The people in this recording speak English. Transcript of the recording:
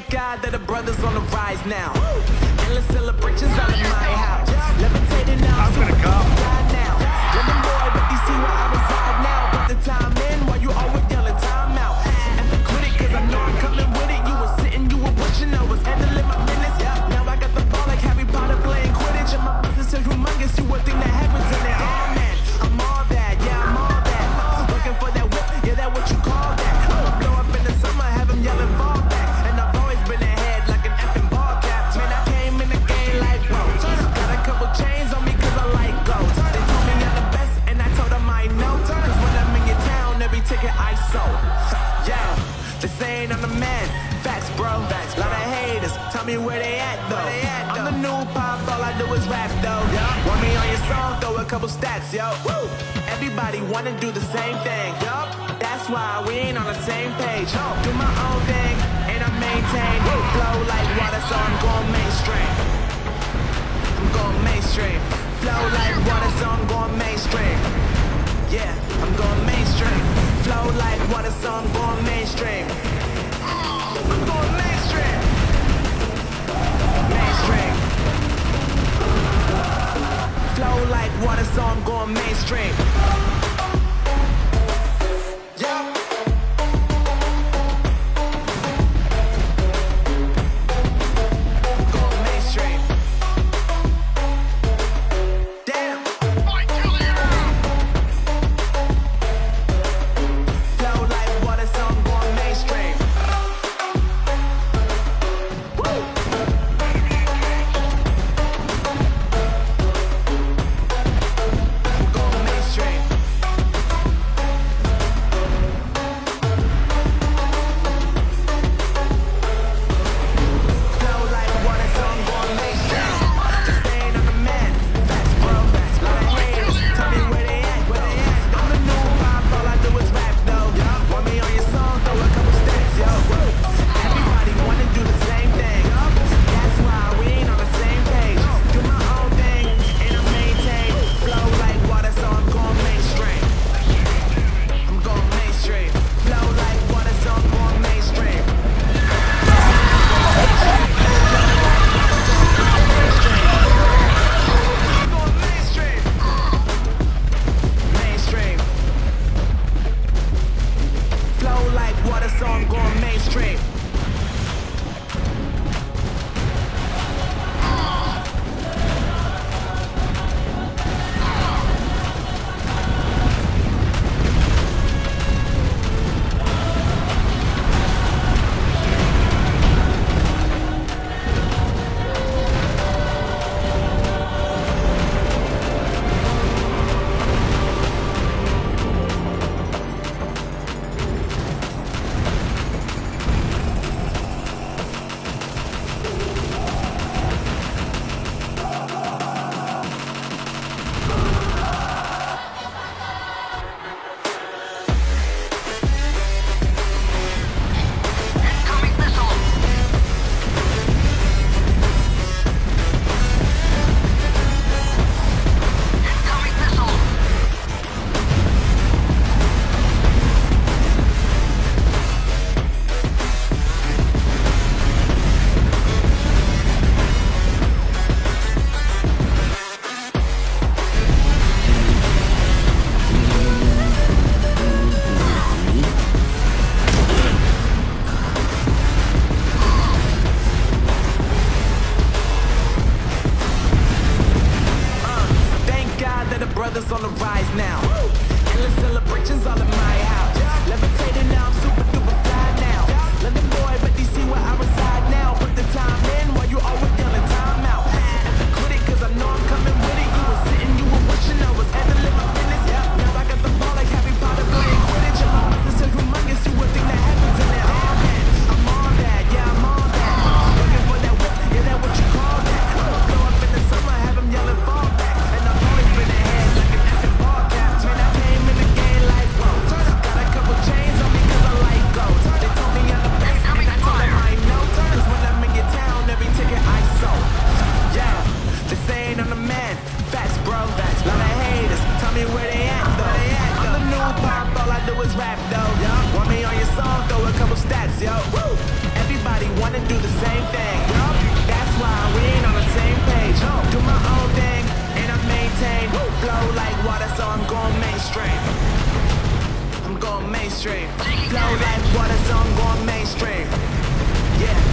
Thank God that the brothers on the rise now. Endless celebrations all in my house. Levitating now, I'm super fly now. Living boy, but you see where I reside now. Put the time in while you always yelling time out. And the critic, cause I know I'm coming with it. You were sitting, you were watching, I was handling my business. Now I got the ball like Harry Potter playing Quidditch. And my business is humongous, you would think that happens in it. Oh man, I'm all that, yeah, I'm all that. Looking for that whip, yeah, that what you call that. I'ma blow up in the summer, have him yelling fall back. And I've always been ahead like an effing ball cap. Man, I came in the game like whoa. Got a couple chains on me cause I like gold. They told me I'm the best and I told them I know. Cause when I'm in your town, every ticket I sold. Yeah, they saying I'm the man. Facts, bro. Lot of haters, tell me where they at though. I'm the new pop, all I do is rap though. Want me on your song, throw a couple stacks, yo. Woo! Everybody wanna do the same thing, yup. That's why we ain't on the same page. Do my own thing, and I maintain. Flow like water, so I'm going mainstream. I'm going mainstream. Flow like water, so I'm going mainstream. Yeah, I'm going mainstream. Flow like water, so I'm going mainstream. I'm going mainstream. Mainstream. Flow like water, so I'm going mainstream. Yeah. Going mainstream. Damn. Flow like water, so I'm going mainstream. Brothers on the rise now. Endless celebrations all in my house. Levitating now, I'm super duper fly now. London boy, but you see where I reside now. Put the time in while you always yelling time out. And the critic, cause I know I'm coming with it. You were sitting, you were wishing I was handling my business. Now I got the ball like Harry Potter playing Quidditch. And my business is humongous, you would think that happens in it. Oh man, I'm all that, yeah, I'm all that. Looking for that whip, yeah, that what you call that. Blow up in the summer, have him yelling fall back. And I've always been ahead like an effing ball cap. Man, I came in the game like whoa. wanna do the same thing. That's why we ain't on the same page. Do my own thing, and I maintain. Flow like water, so I'm going mainstream. I'm going mainstream. Flow like water, so I'm going mainstream. Yeah.